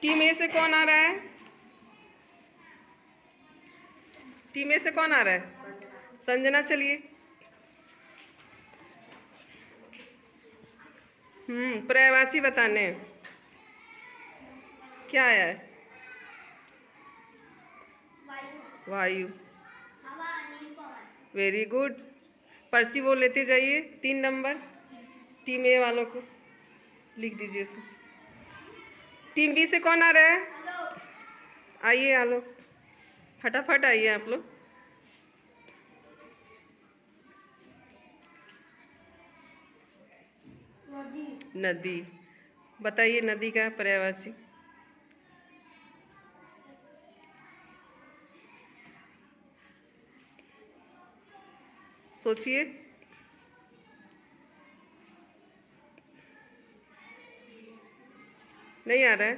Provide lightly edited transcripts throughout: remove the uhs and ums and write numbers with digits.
Team ए से कौन आ रहा है? टीम ए से कौन आ रहा है? संजना, चलिए। पर्यायवाची बताने क्या है? वायु। Very good. पर्ची वो लेते जाइए, 3 नंबर टीम ए वालों को लिख दीजिए उसमें। टीम बी से कौन आ रहा है? आइए आ लोग, फटाफट आइए आप लोग। नदी। बताइए नदी का पर्यायवाची। सोचिए। नहीं आ रहा है?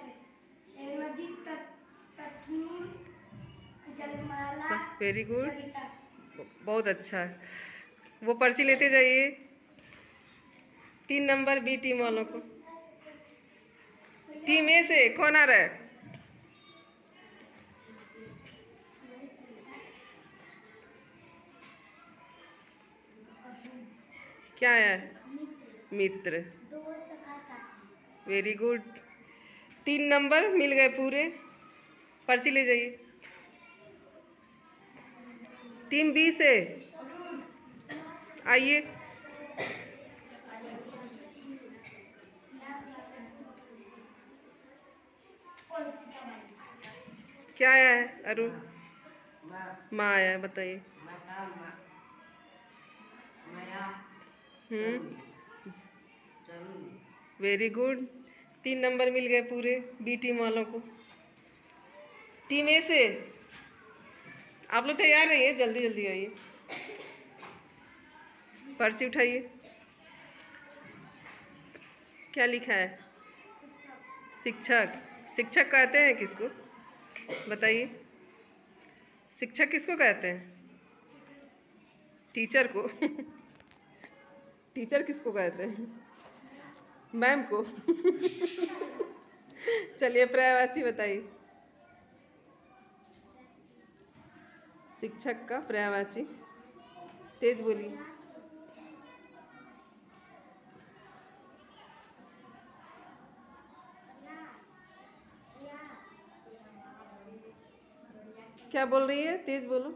वेरी गुड, बहुत अच्छा है। वो पर्ची लेते जाइए, 3 नंबर बी टीम वालों को। टीम ए से कौन आ रहा है? क्या है? मित्र। वेरी गुड, 3 नंबर मिल गए पूरे। पर्ची ले जाइए। टीम बी से आइए। क्या आया है अरुण? माँ आया है, बताइए। वेरी गुड, 3 नंबर मिल गए पूरे बी टीम वालों को। टीम ए से आप लोग तैयार रहिए, जल्दी जल्दी आइए। पर्ची उठाइए। क्या लिखा है? शिक्षक। शिक्षक कहते हैं किसको? बताइए, शिक्षक किसको कहते हैं? टीचर को। टीचर किसको कहते हैं? मैम को। चलिए पर्यायवाची बताइए। शिक्षक का पर्यायवाची, तेज बोलिए। क्या बोल रही है? तेज बोलो।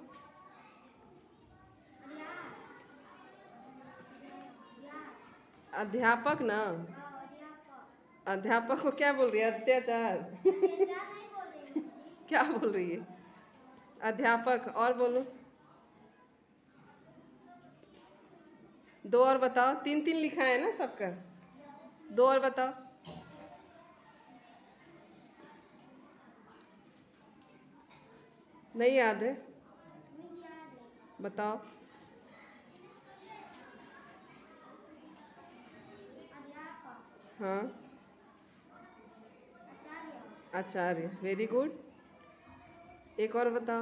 अध्यापक ना? अध्यापक को क्या बोल रही है? अत्याचार। क्या बोल रही है? अध्यापक। और बोलो, 2 और बताओ। 3-3 लिखा है ना सबका, 2 और बताओ। नहीं याद है? बताओ। हाँ, आचार्य। वेरी गुड, एक और बताओ।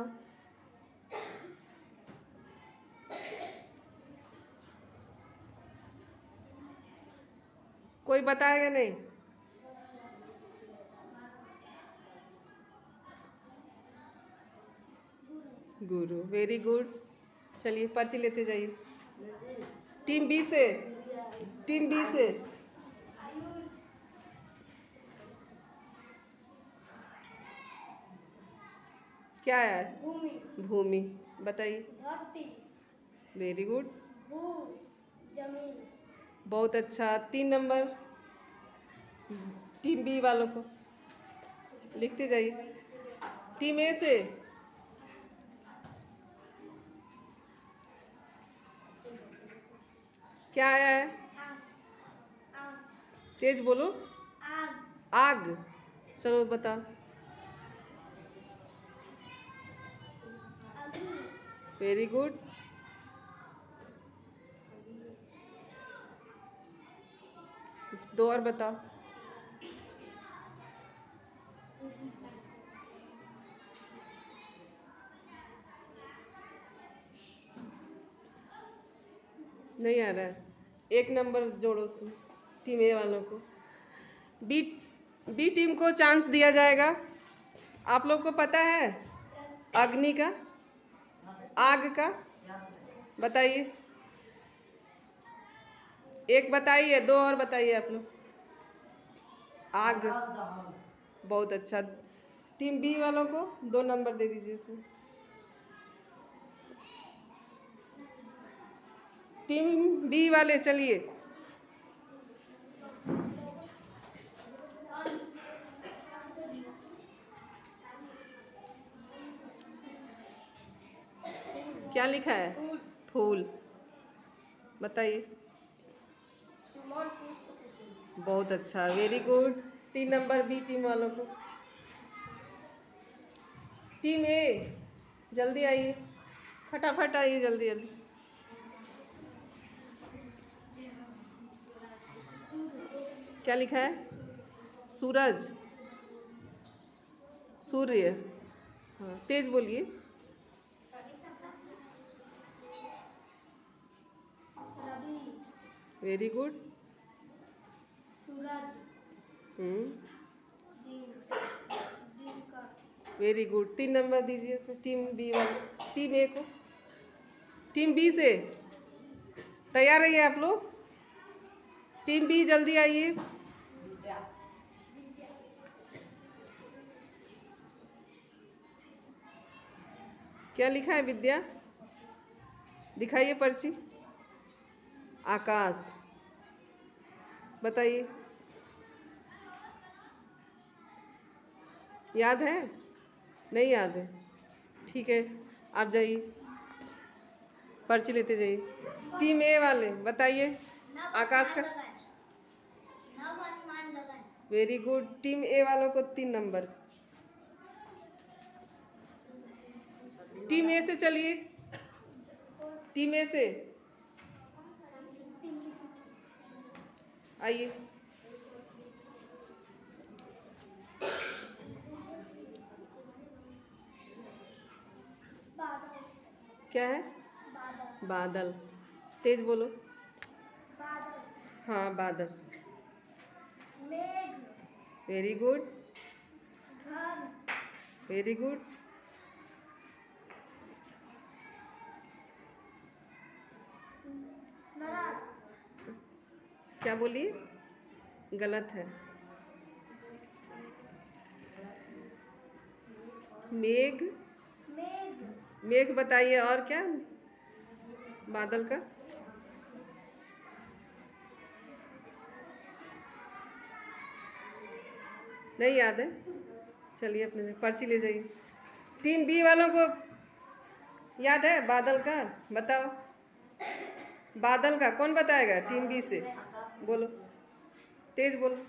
कोई बताएगा नहीं? गुरु। Very good. चलिए पर्ची लेते जाइए। टीम बी से, टीम बी से क्या है? भूमि। भूमि। बताइए। धरती। Very good. भू, जमीन। बहुत अच्छा, 3 नंबर टीम बी वालों को लिखते जाइए। टीम ए से क्या आया है? तेज बोलो। आग। आग। चलो बताओ। Very good. दो और बताओ। नहीं आ रहा है? 1 नंबर जोड़ो उसको, टीम ए वालों को। बी बी टीम को चांस दिया जाएगा। आप लोग को पता है अग्नि का, आग का, बताइए। एक बताइए, दो और बताइए आप लोग। आग, बहुत अच्छा। टीम बी वालों को 2 नंबर दे दीजिए उसमें। टीम बी वाले चलिए। क्या लिखा है? फूल। बताइए। बहुत अच्छा, very good. 3 number B team वालों को। टीम ए जल्दी आइए, फटाफट आइए, जल्दी जल्दी। क्या लिखा है? सूरज, सूर्य। हाँ, तेज बोलिए। Very good. Very good. 3 number दीजिए उसमें, टीम बी वाले। टीम ए को। टीम बी से तैयार रहिए आप लोग। टीम बी जल्दी आइए। क्या लिखा है विद्या? दिखाइए पर्ची। आकाश, बताइए। याद है? नहीं याद है? ठीक है, आप जाइए, पर्ची लेते जाइए। टीम ए वाले बताइए आकाश का। Very good. टीम ए वालों को 3 नंबर। टीम ए से चलिए। टीम ए से आइए। क्या है? बादल। तेज बोलो। हाँ, बादल। Very good, very good. क्या बोलिए? गलत है। मेघ, मेघ बताइए। और क्या? बादल का नहीं याद है? चलिए अपने पर्ची ले जाइए। टीम बी वालों को याद है बादल का? बताओ, बादल का कौन बताएगा? टीम बी से बोलो, तेज बोलो।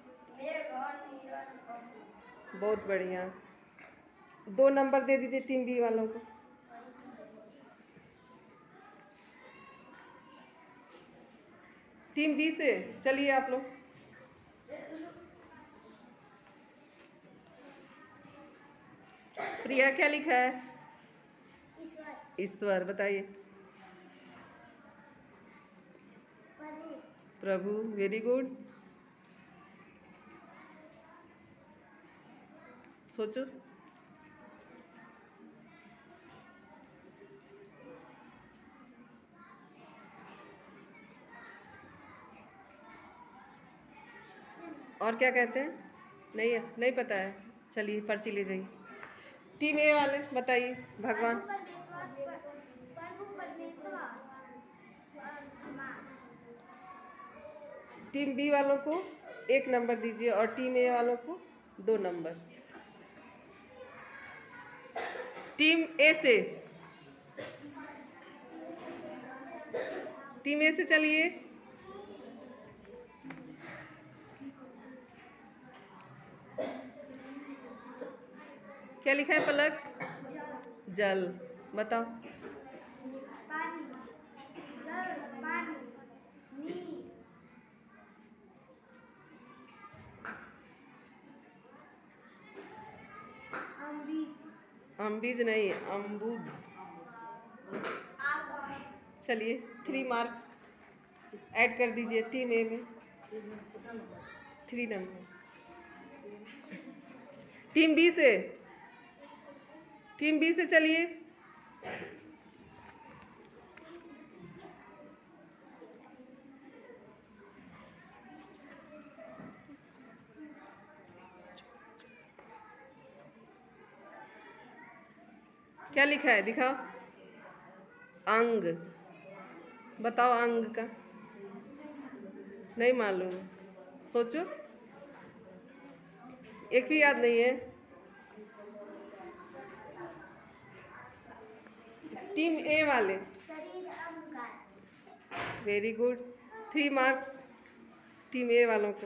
बहुत बढ़िया, 2 नंबर दे दीजिए टीम बी वालों को। टीम बी से चलिए आप लोग। प्रिया, क्या लिखा है? ईश्वर, बताइए। प्रभु, वेरी गुड। सोचो। और क्या कहते हैं? नहीं, नहीं पता है? चलिए पर्ची ले जाइए। टीम ए वाले बताइए। भगवान। टीम बी वालों को 1 नंबर दीजिए और टीम ए वालों को 2 नंबर। टीम ए से, टीम ए से चलिए। क्या लिखा है पलक? जल, बताओ। पानी, जल, पानी, नीर। अम्बीज। अम्बीज नहीं, अम्बूद। चलिए 3 मार्क्स ऐड कर दीजिए टीम ए में। 3 नंबर। टीम बी से, टीम बी से चलिए। क्या लिखा है दिखाओ। अंग, बताओ अंग का। नहीं मालूम, सोचो। एक भी याद नहीं है। टीम ए वाले, शरीर अंग का। Very good, 3 marks team A वालों को।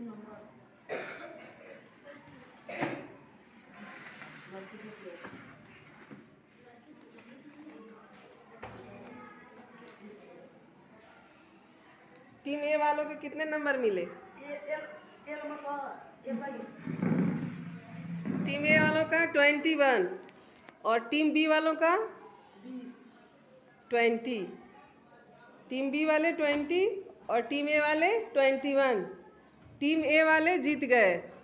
टीम ए वालों के कितने नंबर मिले? टीम ए वालों का 21 और टीम बी वालों का 20। टीम बी वाले 20 और टीम ए वाले 21। टीम ए वाले जीत गए।